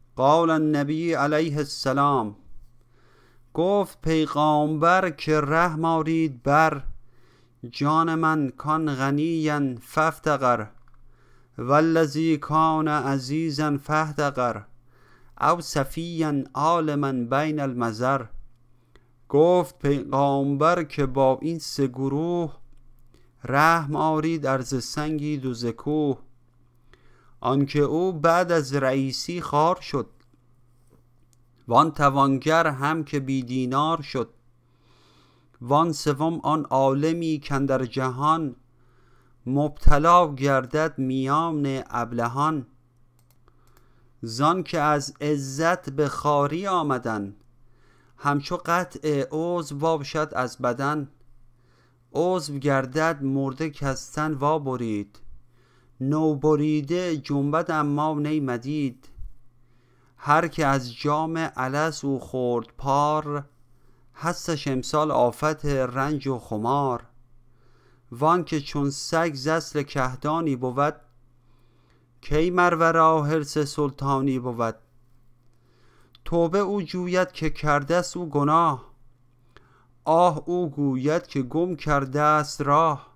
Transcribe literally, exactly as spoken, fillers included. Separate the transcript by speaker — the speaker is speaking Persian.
Speaker 1: قال النبی علیه السلام، گفت پیغامبر که رحم آرید بر جان من کان غنیا فافتقر والذی کان عزیزا فاحتقر او صفیا عالما بین المضر. گفت پیغامبر که با این سه گروه رحم آرید ارز سنگید و ز کوه. آنکه او بعد از رئیسی خوار شد، وان توانگر هم که بی دینار شد. وان سوم آن عالمی کاندر جهان مبتلا گردد میان ابلهان. زان که از عزت به خواری آمدن همچو قطع عضو باشد از بدن. عضو گردد مرده کز تن وا برید نو بریده جنبد اما نی مدید. هر که از جام الست او خورد پار هستش امسال آفت رنج و خمار. وان که چون سگ ز اصل کهدانی بود کی مر ورا حرص سلطانی بود. توبه او جوید که کرده است او گناه، آه او گوید که گم کرده است راه.